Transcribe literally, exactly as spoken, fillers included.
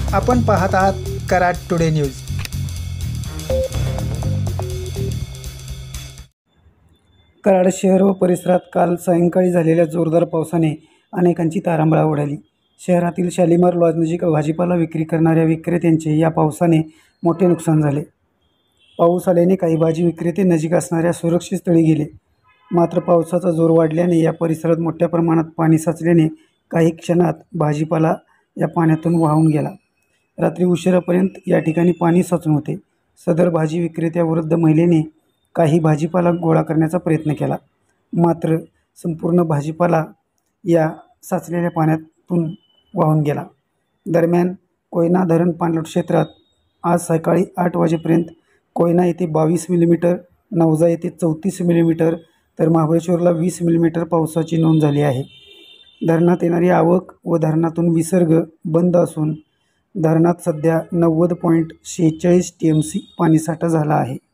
आपण पाहत आहात कराड टुडे न्यूज। कराड शहर व परिसरात काल सायंकाळी झालेल्या जोरदार पावसाने अनेकांची तारांबळ उडाली। शहरातील शालिमार लॉजनजीक भाजीपाला विक्री करणाऱ्या विक्रेत्यांचे या पावसाने मोठे नुकसान झाले। पाऊस आल्याने काही भाजी विक्रेते नजीक असणाऱ्या सुरक्षित स्थळी गेले। मात्र पावसाचा जोर वाढल्याने या परिसरात मोठ्या प्रमाणात पाणी साचल्याने काही क्षणात भाजीपाला या पाण्यातून वाहून गेला। रात्री उशिरापर्यंत या ठिकाणी पाणी साचून होते। सदर भाजी विक्रेत्याविरुद्ध महिलेने काही भाजीपाला गोळा करण्याचा प्रयत्न केला, मात्र संपूर्ण भाजीपाला या साचलेल्या पाण्यातून वाहून गेला। दरम्यान कोयना धरण पाणलोट क्षेत्रात आज सकाळी आठ वाजेपर्यंत कोयना येथे बावीस मिलीमीटर, नवजा येथे चौतीस मिलीमीटर तर महाबळेश्वरला वीस मिलीमीटर पावसाची नोंद झाली आहे। धरणात येणारी आवक व धरणातून विसर्ग बंद असून धरणात सध्या नव्वद पॉईंट शेहेचाळीस टी एम सी पाणीसाठा झाला आहे।